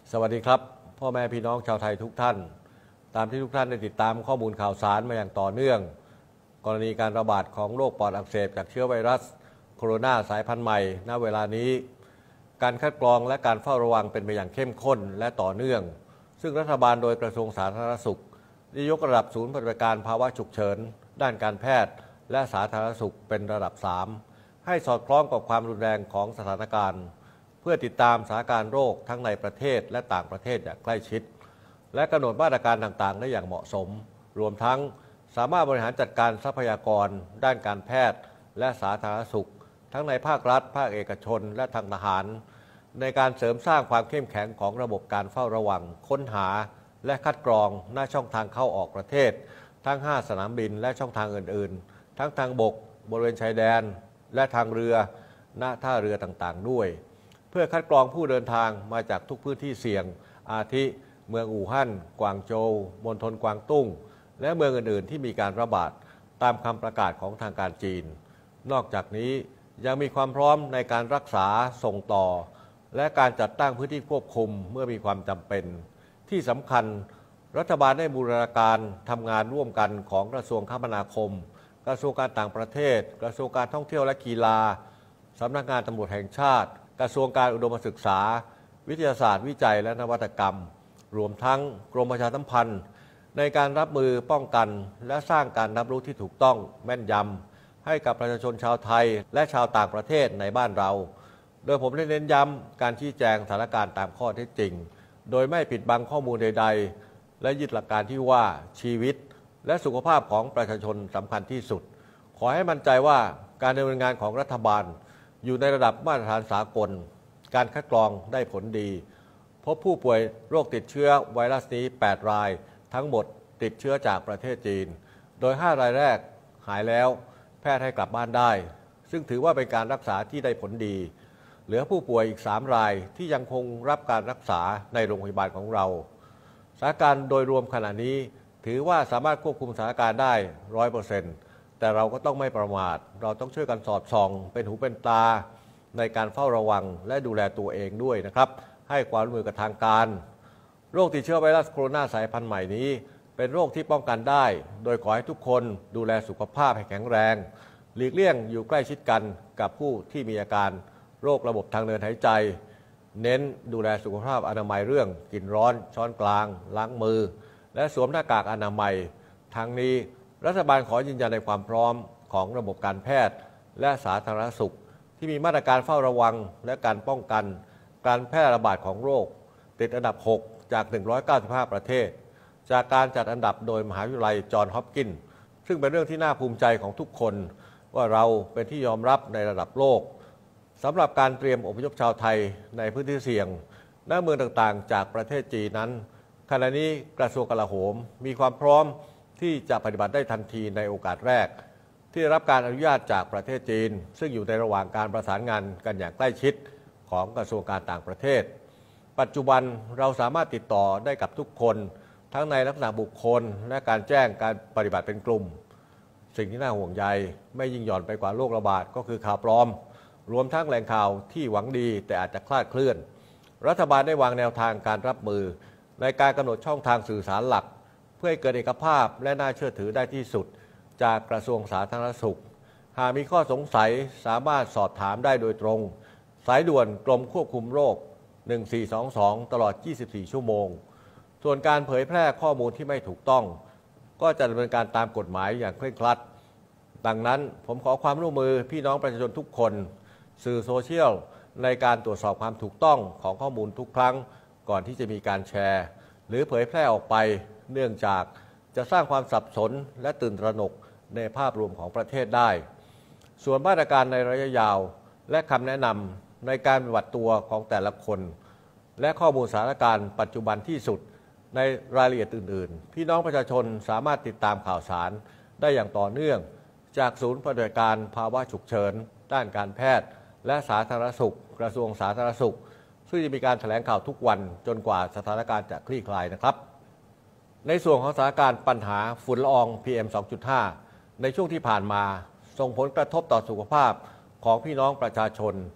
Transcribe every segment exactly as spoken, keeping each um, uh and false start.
สวัสดีครับพ่อแม่พี่น้องชาวไทยทุกท่านตามที่ทุกท่านได้ติดตามข้อมูลข่าวสารมาอย่างต่อเนื่องกรณีการระบาดของโรคปอดอักเสบจากเชื้อไวรัสโคโรนาสายพันธุ์ใหม่ณเวลานี้การคัดกรองและการเฝ้าระวังเป็นไปอย่างเข้มข้นและต่อเนื่องซึ่งรัฐบาลโดยกระทรวงสาธารณสุขได้ยกระดับศูนย์ปฏิบัติการภาวะฉุกเฉินด้านการแพทย์และสาธารณสุขเป็นระดับสามให้สอดคล้องกับความรุนแรงของสถานการณ์เพื่อติดตามสถานการณ์โรคทั้งในประเทศและต่างประเทศอย่างใกล้ชิดและกำหนดมาตรการต่างๆได้อย่างเหมาะสมรวมทั้งสามารถบริหารจัดการทรัพยากรด้านการแพทย์และสาธารณสุขทั้งในภาครัฐภาคเอกชนและทางทหารในการเสริมสร้างความเข้มแข็งของระบบการเฝ้าระวังค้นหาและคัดกรองหน้าช่องทางเข้าออกประเทศทั้งห้าสนามบินและช่องทางอื่นๆทั้งทางบกบริเวณชายแดนและทางเรือณท่าเรือต่างๆด้วยเพื่อคัดกรองผู้เดินทางมาจากทุกพื้นที่เสี่ยงอาทิเมืองอู่ฮั่นกวางโจวมณฑลกวางตุ้งและเมืองอื่นๆที่มีการระบาดตามคำประกาศของทางการจีนนอกจากนี้ยังมีความพร้อมในการรักษาส่งต่อและการจัดตั้งพื้นที่ควบคุมเมื่อมีความจำเป็นที่สำคัญรัฐบาลได้บูรณาการทำงานร่วมกันของกระทรวงคมนาคมกระทรวงการต่างประเทศกระทรวงการท่องเที่ยวและกีฬาสำนักงานตำรวจแห่งชาติกระทรวงการอุดมศึกษาวิทยาศาสตร์วิจัยและนวัตกรรมรวมทั้งกรมประชาสัมพันธ์ในการรับมือป้องกันและสร้างการรับรู้ที่ถูกต้องแม่นยำให้กับประชาชนชาวไทยและชาวต่างประเทศในบ้านเราโดยผมได้เน้นย้ำการชี้แจงสถานการณ์ตามข้อเท็จจริงโดยไม่ปิดบังข้อมูลใดๆและยึดหลักการที่ว่าชีวิตและสุขภาพของประชาชนสำคัญที่สุดขอให้มั่นใจว่าการดำเนินงานของรัฐบาลอยู่ในระดับมาตรฐานสากลการคัดกรองได้ผลดีพบผู้ป่วยโรคติดเชื้อไวรัสนี้แปดรายทั้งหมดติดเชื้อจากประเทศจีนโดยห้ารายแรกหายแล้วแพทย์ให้กลับบ้านได้ซึ่งถือว่าเป็นการรักษาที่ได้ผลดีเหลือผู้ป่วยอีกสามรายที่ยังคงรับการรักษาในโรงพยาบาลของเราสถานการณ์โดยรวมขณะนี้ถือว่าสามารถควบคุมสถานการณ์ได้ ร้อยเปอร์เซ็นต์ แต่เราก็ต้องไม่ประมาทเราต้องช่วยกันสอดส่องเป็นหูเป็นตาในการเฝ้าระวังและดูแลตัวเองด้วยนะครับให้ความร่วมมือกับทางการโรคติดเชื้อไวรัสโคโรนาสายพันธุ์ใหม่นี้เป็นโรคที่ป้องกันได้โดยขอให้ทุกคนดูแลสุขภาพให้แข็งแรงหลีกเลี่ยงอยู่ใกล้ชิดกันกับผู้ที่มีอาการโรคระบบทางเดินหายใจเน้นดูแลสุขภาพอนามัยเรื่องกินร้อนช้อนกลางล้างมือและสวมหน้ากากอนามัยทั้งนี้รัฐบาลขอยืนยันในความพร้อมของระบบการแพทย์และสาธารณสุขที่มีมาตรการเฝ้าระวังและการป้องกันการแพร่ระบาดของโรคติดอันดับหกจากหนึ่งร้อยเก้าสิบห้าประเทศจากการจัดอันดับโดยมหาวิทยาลัยจอห์นฮอปกินส์ซึ่งเป็นเรื่องที่น่าภูมิใจของทุกคนว่าเราเป็นที่ยอมรับในระดับโลกสำหรับการเตรียมอพยพชาวไทยในพื้นที่เสี่ยงณเมืองต่างๆจากประเทศจีนนั้นขณะนี้กระทรวงกลาโหมมีความพร้อมที่จะปฏิบัติได้ทันทีในโอกาสแรกที่ได้รับการอนุญาตจากประเทศจีนซึ่งอยู่ในระหว่างการประสานงานกันอย่างใกล้ชิดของกระทรวงการต่างประเทศปัจจุบันเราสามารถติดต่อได้กับทุกคนทั้งในลักษณะบุคคลและการแจ้งการปฏิบัติเป็นกลุ่มสิ่งที่น่าห่วงใยไม่ยิ่งหย่อนไปกว่าโรคระบาดก็คือข่าวปลอมรวมทั้งแหล่งข่าวที่หวังดีแต่อาจจะคลาดเคลื่อนรัฐบาลได้วางแนวทางการรับมือในการกำหนดช่องทางสื่อสารหลักเพื่อให้เกิดเอกภาพและน่าเชื่อถือได้ที่สุดจากกระทรวงสาธารณสุขหากมีข้อสงสัยสามารถสอบถามได้โดยตรงสายด่วนกรมควบคุมโรคหนึ่งสี่สองสองตลอดยี่สิบสี่ชั่วโมงส่วนการเผยแพร่ข้อมูลที่ไม่ถูกต้องก็จะดำเนินการตามกฎหมายอย่างเคร่งครัดดังนั้นผมขอความร่วมมือพี่น้องประชาชนทุกคนสื่อโซเชียลในการตรวจสอบความถูกต้องของข้อมูลทุกครั้งก่อนที่จะมีการแชร์หรือเผยแพร่ออกไปเนื่องจากจะสร้างความสับสนและตื่นตระหนกในภาพรวมของประเทศได้ส่วนมาตรการในระยะยาวและคำแนะนำในการปฏิบัติตัวของแต่ละคนและข้อมูลสถานการณ์ปัจจุบันที่สุดในรายละเอียดอื่นๆพี่น้องประชาชนสามารถติดตามข่าวสารได้อย่างต่อเนื่องจากศูนย์ปฏิบัติการภาวะฉุกเฉินด้านการแพทย์และสาธารณสุขกระทรวงสาธารณสุขซึ่งจะมีการแถลงข่าวทุกวันจนกว่าสถานการณ์จะคลี่คลายนะครับในส่วนของสถานการณ์ปัญหาฝุ่นละออง พี เอ็ม สองจุดห้า ในช่วงที่ผ่านมาส่งผลกระทบต่อสุขภาพของพี่น้องประชาชน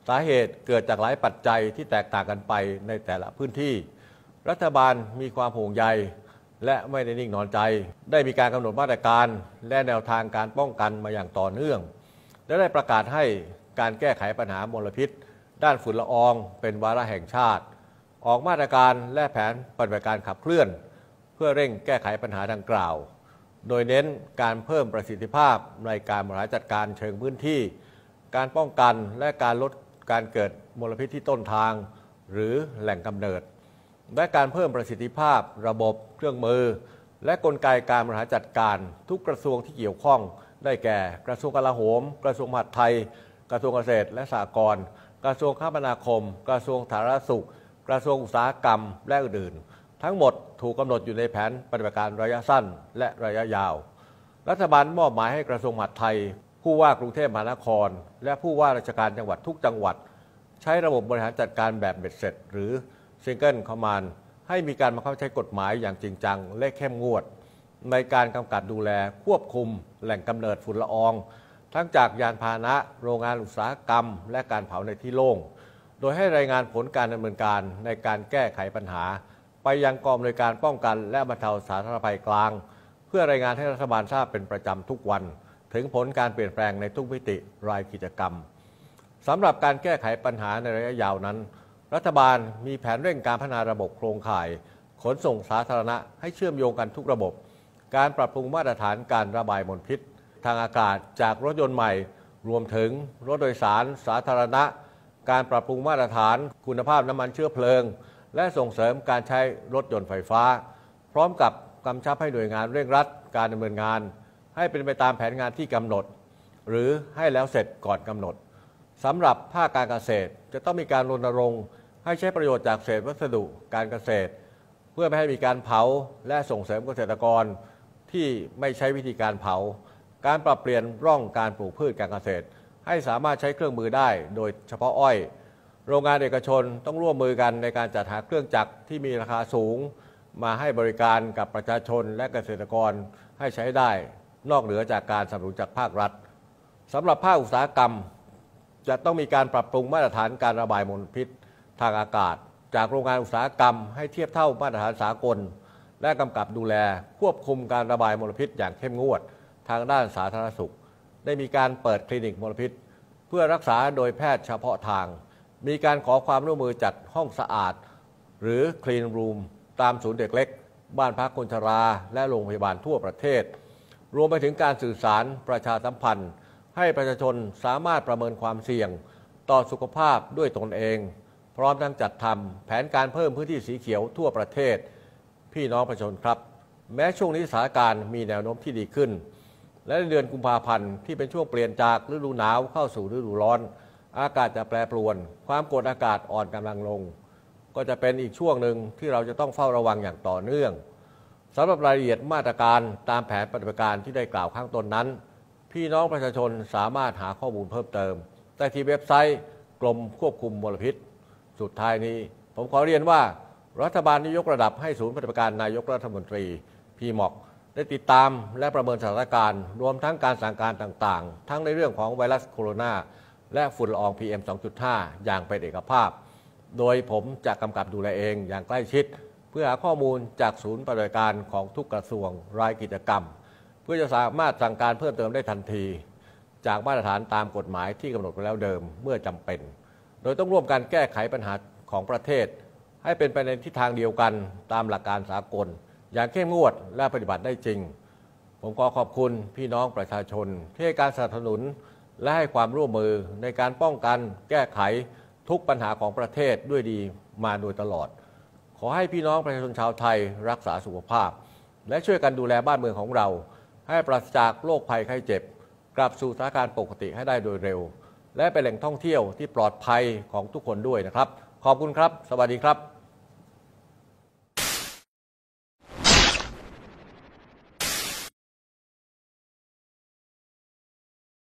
สาเหตุเกิดจากหลายปัจจัยที่แตกต่างกันไปในแต่ละพื้นที่รัฐบาลมีความห่วงใยและไม่ได้นิ่งนอนใจได้มีการกำหนดมาตรการและแนวทางการป้องกันมาอย่างต่อเนื่องและได้ประกาศให้การแก้ไขปัญหามลพิษด้านฝุ่นละอองเป็นวาระแห่งชาติออกมาตรการและแผนปฏิบัติการขับเคลื่อนเพื่อเร่งแก้ไขปัญหาดังกล่าวโดยเน้นการเพิ่มประสิทธิภาพในการบริหารจัดการเชิงพื้นที่การป้องกันและการลดการเกิดมลพิษที่ต้นทางหรือแหล่งกำเนิดและการเพิ่มประสิทธิภาพระบบเครื่องมือและกลไกการบริหารจัดการทุกกระทรวงที่เกี่ยวข้องได้แก่กระทรวงกลาโหมกระทรวงมหาดไทยกระทรวงเกษตรและสหกรณ์กระทรวงคมนาคมกระทรวงสาธารณสุขกระทรวงอุตสาหกรรมและอื่นๆทั้งหมดถูกกำหนดอยู่ในแผนปฏิบัติการระยะสั้นและระยะยาวรัฐบาลมอบหมายให้กระทรวงมหาดไทยผู้ว่ากรุงเทพมหานครและผู้ว่าราชการจังหวัดทุกจังหวัดใช้ระบบบริหารจัดการแบบเบ็ดเสร็จหรือ Single Command ให้มีการบังคับใช้กฎหมายอย่างจริงจังและเข้มงวดในการกำกับดูแลควบคุมแหล่งกำเนิดฝุ่นละอองทั้งจากยานพาหนะโรงงานอุตสาหกรรมและการเผาในที่โล่งโดยให้รายงานผลการดำเนินการในการแก้ไขปัญหาไปยังกองอำนวยการป้องกันและบรรเทาสาธารณภัยกลางเพื่อรายงานให้รัฐบาลทราบเป็นประจำทุกวันถึงผลการเปลี่ยนแปลงในทุกมิติรายกิจกรรมสำหรับการแก้ไขปัญหาในระยะยาวนั้นรัฐบาลมีแผนเร่งการพัฒนาระบบโครงข่ายขนส่งสาธารณะให้เชื่อมโยงกันทุกระบบการปรับปรุงมาตรฐานการระบายมลพิษทางอากาศจากรถยนต์ใหม่รวมถึงรถโดยสารสาธารณะการปรับปรุงมาตรฐานคุณภาพน้ำมันเชื้อเพลิงและส่งเสริมการใช้รถยนต์ไฟฟ้าพร้อมกับกำชับให้หน่วยงานเร่งรัดการดำเนินงานให้เป็นไปตามแผนงานที่กำหนดหรือให้แล้วเสร็จก่อนกำหนดสำหรับภาคการเกษตรจะต้องมีการรณรงค์ให้ใช้ประโยชน์จากเศษวัสดุการเกษตรเพื่อไม่ให้มีการเผาและส่งเสริมเกษตรกรที่ไม่ใช้วิธีการเผาการปรับเปลี่ยนร่องการปลูกพืชการเกษตรให้สามารถใช้เครื่องมือได้โดยเฉพาะอ้อยโรงงานเอกชนต้องร่วมมือกันในการจัดหาเครื่องจักรที่มีราคาสูงมาให้บริการกับประชาชนและเกษตรกรให้ใช้ได้นอกเหนือจากการสนับสนุนจากภาครัฐสำหรับภาคอุตสาหกรรมจะต้องมีการปรับปรุงมาตรฐานการระบายมลพิษทางอากาศจากโรงงานอุตสาหกรรมให้เทียบเท่ามาตรฐานสากลและกำกับดูแลควบคุมการระบายมลพิษอย่างเข้มงวดทางด้านสาธารณสุขได้มีการเปิดคลินิกมลพิษเพื่อรักษาโดยแพทย์เฉพาะทางมีการขอความร่วมมือจัดห้องสะอาดหรือ Clean Room ตามศูนย์เด็กเล็กบ้านพักคนชราและโรงพยาบาลทั่วประเทศรวมไปถึงการสื่อสารประชาสัมพันธ์ให้ประชาชนสามารถประเมินความเสี่ยงต่อสุขภาพด้วยตนเองพร้อมทั้งจัดทำแผนการเพิ่มพื้นที่สีเขียวทั่วประเทศพี่น้องประชาชนครับแม้ช่วงนี้สถานการณ์มีแนวโน้มที่ดีขึ้นและในเดือนกุมภาพันธ์ที่เป็นช่วงเปลี่ยนจากฤดูหนาวเข้าสู่ฤดูร้อนอากาศจะแปรปรวนความกดอากาศอ่อนกำลังลงก็จะเป็นอีกช่วงหนึ่งที่เราจะต้องเฝ้าระวังอย่างต่อเนื่องสำหรับรายละเอียดมาตรการตามแผนปฏิบัติการที่ได้กล่าวข้างต้นนั้นพี่น้องประชาชนสามารถหาข้อมูลเพิ่มเติมได้ที่เว็บไซต์กรมควบคุมมลพิษสุดท้ายนี้ผมขอเรียนว่ารัฐบาลได้ยกระดับให้ศูนย์ปฏิบัติการนายกรัฐมนตรีพีม็อกได้ติดตามและประเมินสถานการณ์รวมทั้งการสั่งการต่างๆทั้งในเรื่องของไวรัสโคโรนาและฝุ่นละออง พี เอ็ม สองจุดห้า อย่างเป็นเอกภาพโดยผมจะกำกับดูแลเองอย่างใกล้ชิดเพื่อหาข้อมูลจากศูนย์ปฏิบัติการของทุกกระทรวงรายกิจกรรมเพื่อจะสามารถสั่งการเพิ่มเติมได้ทันทีจากมาตรฐานตามกฎหมายที่กำหนดไว้แล้วเดิมเมื่อจำเป็นโดยต้องร่วมกันแก้ไขปัญหาของประเทศให้เป็นไปในทิศทางเดียวกันตามหลักการสากลอย่างเข้มงวดและปฏิบัติได้จริงผมขอขอบคุณพี่น้องประชาชนที่ให้การสนับสนุนและให้ความร่วมมือในการป้องกันแก้ไขทุกปัญหาของประเทศด้วยดีมาโดยตลอดขอให้พี่น้องประชาชนชาวไทยรักษาสุขภาพและช่วยกันดูแลบ้านเมืองของเราให้ปราศจากโรคภัยไข้เจ็บกลับสู่สถานการณ์ปกติให้ได้โดยเร็วและเป็นแหล่งท่องเที่ยวที่ปลอดภัยของทุกคนด้วยนะครับขอบคุณครับสวัสดีครับ